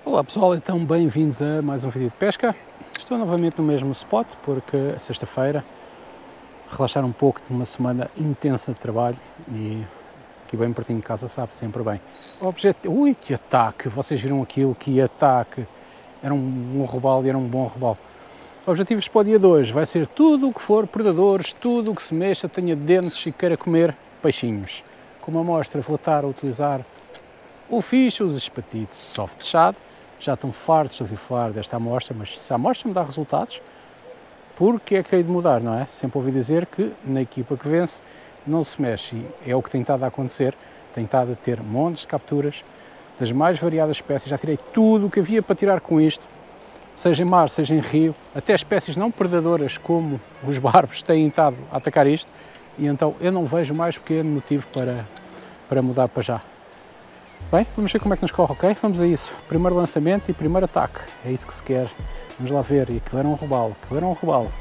Olá pessoal, então bem-vindos a mais um vídeo de pesca. Estou novamente no mesmo spot porque é sexta-feira, relaxar um pouco de uma semana intensa de trabalho e aqui bem pertinho de casa sabe sempre bem. O objetivo... Ui, que ataque! Vocês viram aquilo, que ataque! Era um robalo e era um bom robalo. Objetivos para o dia de hoje vai ser tudo o que for predadores, tudo o que se mexa, tenha dentes e queira comer peixinhos. Como amostra vou estar a utilizar o fish, os espatitos soft shad. Já estão fartos de ouvir falar desta amostra, mas se a amostra me dá resultados, porque é que hei de mudar, não é? Sempre ouvi dizer que na equipa que vence não se mexe e é o que tem estado a acontecer. Tem estado a ter montes de capturas das mais variadas espécies. Já tirei tudo o que havia para tirar com isto, seja em mar, seja em rio, até espécies não predadoras como os barbos têm estado a atacar isto e então eu não vejo mais pequeno motivo para mudar para já. Bem, vamos ver como é que nos corre, ok? Vamos a isso. Primeiro lançamento e primeiro ataque. É isso que se quer. Vamos lá ver. E aquilo era um robalo. Aquilo era um robalo.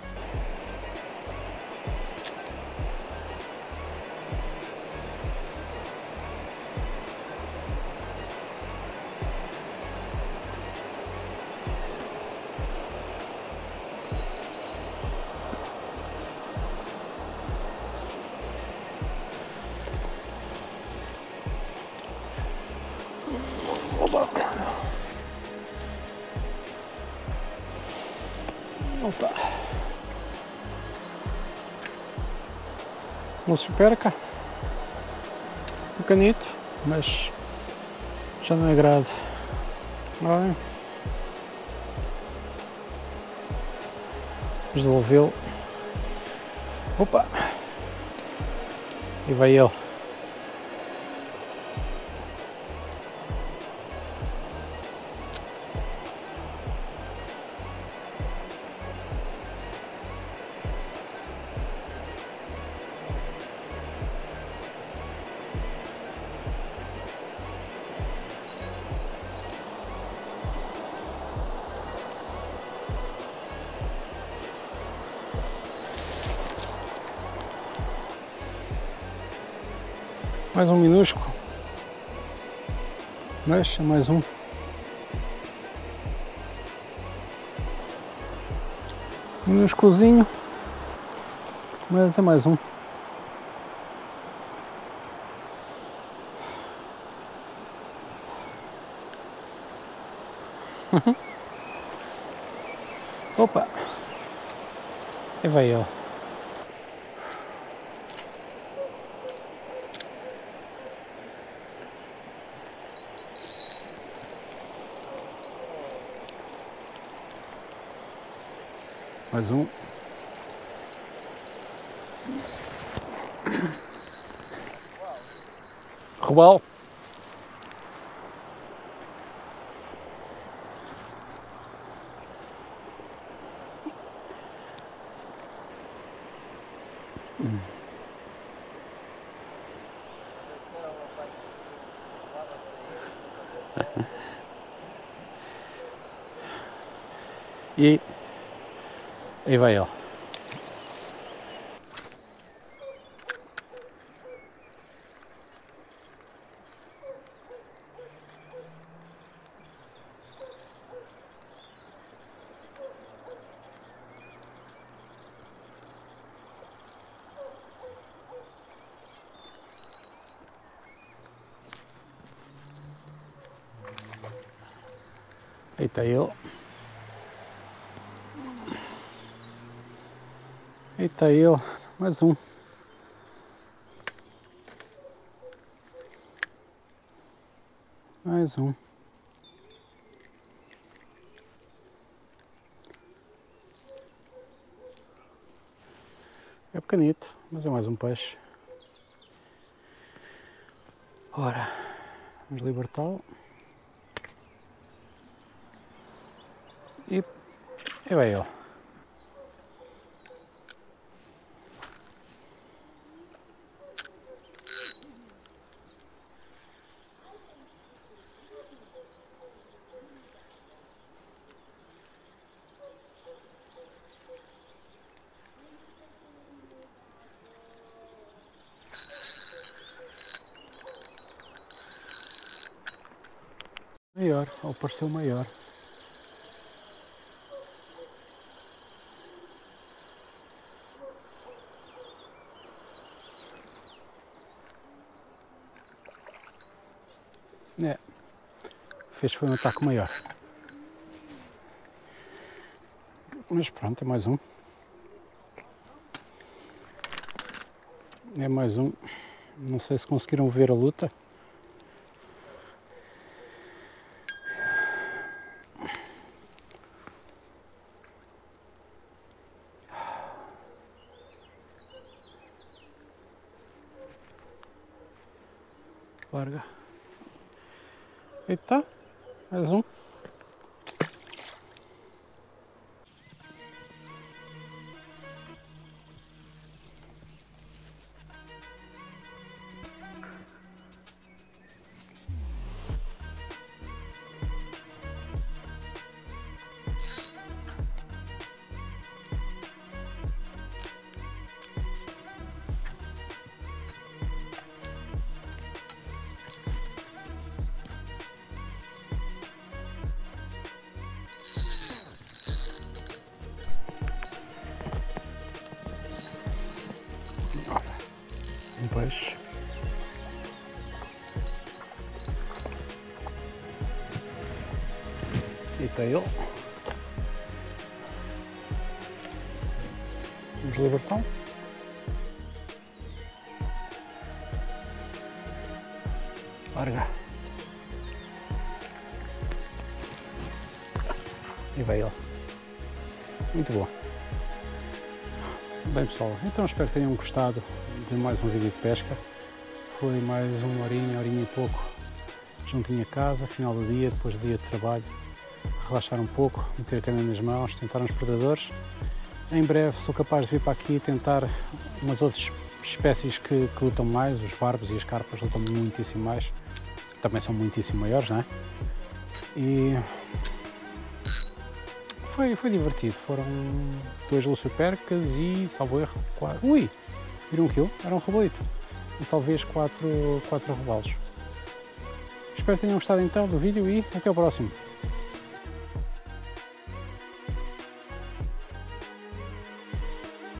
Opa! Não se perca. Um canito, mas já não é grade. Vamos devolvê-lo. Opa! E vai ele. Mais um minúsculo. Mexa, mais um. Minúsculozinho. Mas é mais um. Opa! E vai ele. Mais um. Robalo. E aí vai ele. Aí está ele. Aí está ele. Mais um. Mais um. É pequenito, mas é mais um peixe. Ora, vamos libertá-lo. E vai ele. Maior, ou pareceu maior. É, foi um ataque maior. Mas pronto, é mais um. É mais um. Não sei se conseguiram ver a luta. Larga. Eita, mais um. Um peixe. E está ele. Vamos libertar. Larga. E vai ele. Muito bom. Bem pessoal, então espero que tenham gostado de mais um vídeo de pesca. Foi mais uma horinha e pouco juntinho a casa, final do dia, depois do dia de trabalho. Relaxar um pouco, meter a câmera nas mãos, tentar uns predadores. Em breve sou capaz de vir para aqui tentar umas outras espécies que lutam mais, os barbos e as carpas lutam muitíssimo mais. Também são muitíssimo maiores, não é? E foi divertido, foram 2 luciopercas e, salvo erro, 4... Ui! Viram aquilo? Era um robalito. E talvez 4 robalos. Espero que tenham gostado então do vídeo e até o próximo.